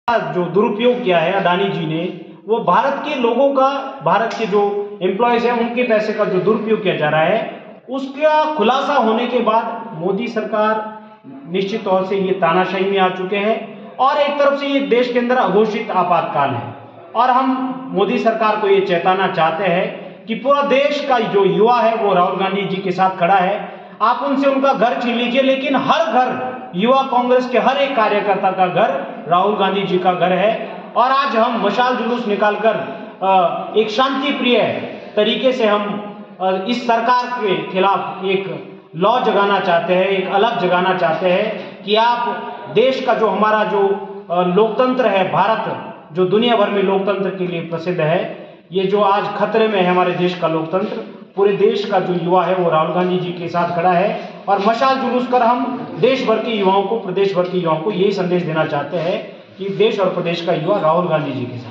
जो दुरुपयोग किया है अडानी जी ने, वो भारत के लोगों का, भारत के जो एम्प्लॉयज हैं उनके पैसे का जो दुरुपयोग किया जा रहा है, उसका खुलासा होने के बाद मोदी सरकार निश्चित तौर से ये तानाशाही में आ चुके हैं और एक तरफ से ये देश के अंदर अघोषित आपातकाल है। और हम मोदी सरकार को ये चेताना चाहते हैं कि पूरा देश का जो युवा है वो राहुल गांधी जी के साथ खड़ा है। आप उनसे उनका घर छीन लीजिए, लेकिन हर घर, युवा कांग्रेस के हर एक कार्यकर्ता का घर राहुल गांधी जी का घर है। और आज हम मशाल जुलूस निकालकर एक शांति प्रिय तरीके से हम इस सरकार के खिलाफ एक लॉ जगाना चाहते हैं, एक अलग जगाना चाहते हैं कि आप देश का जो हमारा जो लोकतंत्र है, भारत जो दुनिया भर में लोकतंत्र के लिए प्रसिद्ध है, ये जो आज खतरे में है हमारे देश का लोकतंत्र, पूरे देश का जो युवा है वो राहुल गांधी जी के साथ खड़ा है। और मशाल जुलूस कर हम देश भर के युवाओं को, प्रदेश भर के युवाओं को यही संदेश देना चाहते हैं कि देश और प्रदेश का युवा राहुल गांधी जी के साथ